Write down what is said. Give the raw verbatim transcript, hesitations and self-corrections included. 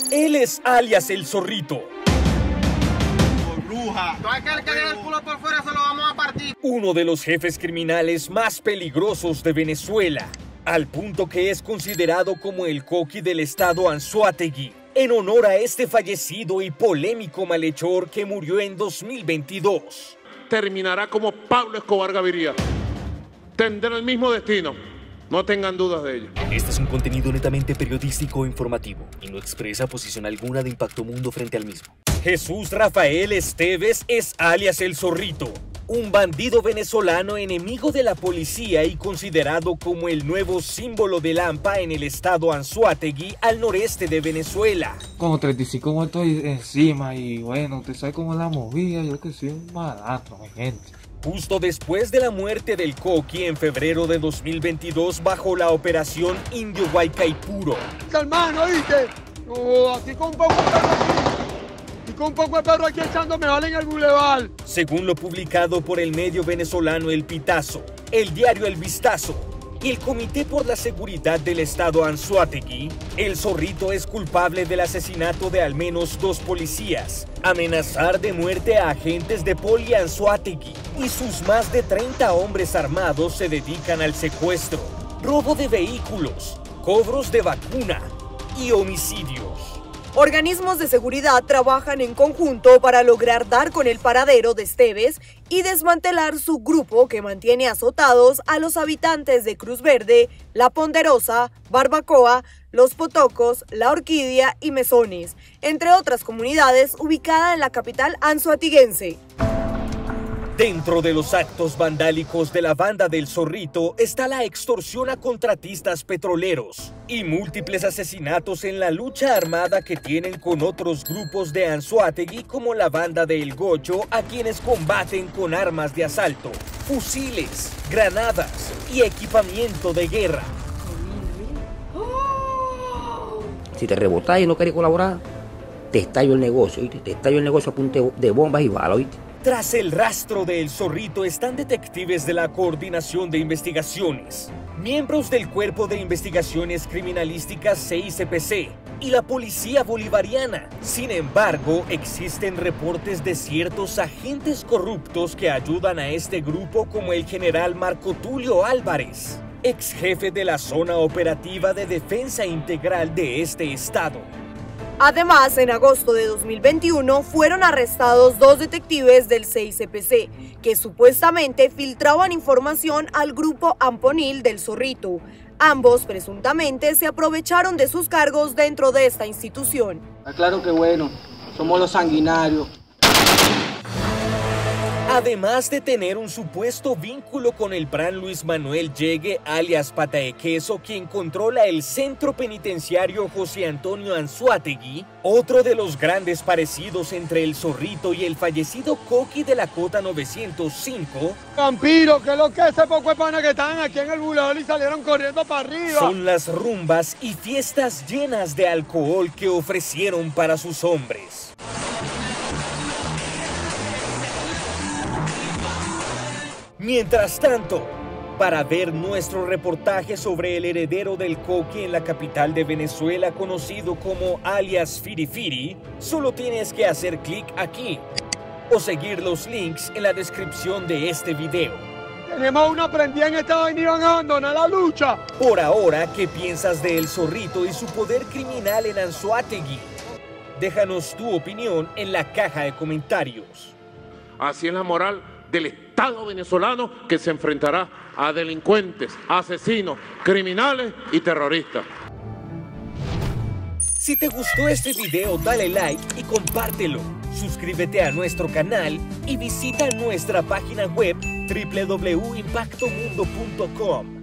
Él es alias El Zorrito. Bruja. Todo aquel que tiene el culo por fuera se lo vamos a partir. Uno de los jefes criminales más peligrosos de Venezuela, al punto que es considerado como el coqui del estado Anzoátegui, en honor a este fallecido y polémico malhechor que murió en dos mil veintidós. Terminará como Pablo Escobar Gaviria. Tendrá el mismo destino. No tengan dudas de ello. Este es un contenido netamente periodístico e informativo y no expresa posición alguna de Impacto Mundo frente al mismo. Jesús Rafael Esteves es alias El Zorrito, un bandido venezolano enemigo de la policía y considerado como el nuevo símbolo del AMPA en el estado Anzoátegui, al noreste de Venezuela. Como treinta y cinco muertos encima y bueno, usted sabe cómo es la movida, yo que soy un malandro, mi gente. Justo después de la muerte del coqui en febrero de dos mil veintidós bajo la operación Indio Guaycaipuro. Hermano, ¿viste? No, así con poco de perro aquí. Y con poco de perro aquí echándome vale en el bulevar. Según lo publicado por el medio venezolano El Pitazo, el diario El Vistazo y el Comité por la Seguridad del Estado Anzoátegui, El Zorrito es culpable del asesinato de al menos dos policías, amenazar de muerte a agentes de Poli Anzoátegui y sus más de treinta hombres armados se dedican al secuestro, robo de vehículos, cobros de vacuna y homicidios. Organismos de seguridad trabajan en conjunto para lograr dar con el paradero de Esteves y desmantelar su grupo que mantiene azotados a los habitantes de Cruz Verde, La Ponderosa, Barbacoa, Los Potocos, La Orquídea y Mesones, entre otras comunidades ubicadas en la capital anzoatiguense. Dentro de los actos vandálicos de la banda del Zorrito está la extorsión a contratistas petroleros y múltiples asesinatos en la lucha armada que tienen con otros grupos de Anzoátegui como la banda de El Gocho, a quienes combaten con armas de asalto, fusiles, granadas y equipamiento de guerra. Si te rebotás y no querés colaborar, te estallo el negocio, ¿oíste? Te estallo el negocio a punta de bombas y balas, ¿oíste? Tras el rastro de El Zorrito están detectives de la Coordinación de Investigaciones, miembros del Cuerpo de Investigaciones Criminalísticas C I C P C y la Policía Bolivariana. Sin embargo, existen reportes de ciertos agentes corruptos que ayudan a este grupo, como el general Marco Tulio Álvarez, ex jefe de la Zona Operativa de Defensa Integral de este estado. Además, en agosto de dos mil veintiuno fueron arrestados dos detectives del C I C P C que supuestamente filtraban información al grupo Amponil del Zorrito. Ambos presuntamente se aprovecharon de sus cargos dentro de esta institución. Claro que bueno, somos los sanguinarios. Además de tener un supuesto vínculo con el Pran Luis Manuel Yegue, alias Pata de Queso, quien controla el centro penitenciario José Antonio Anzoátegui, otro de los grandes parecidos entre El Zorrito y el fallecido coqui de la Cota novecientos cinco. Vampiro, que es lo que ese poco de pana que estaban aquí en el bulevar y salieron corriendo para arriba. Son las rumbas y fiestas llenas de alcohol que ofrecieron para sus hombres. Mientras tanto, para ver nuestro reportaje sobre el heredero del coqui en la capital de Venezuela, conocido como alias Firifiri, solo tienes que hacer clic aquí o seguir los links en la descripción de este video. Tenemos una prendida en esta vaina y van a abandonar la lucha. Por ahora, ¿qué piensas de El Zorrito y su poder criminal en Anzoátegui? Déjanos tu opinión en la caja de comentarios. Así es la moral del Estado venezolano, que se enfrentará a delincuentes, asesinos, criminales y terroristas. Si te gustó este video, dale like y compártelo. Suscríbete a nuestro canal y visita nuestra página web doble u doble u doble u punto impacto mundo punto com.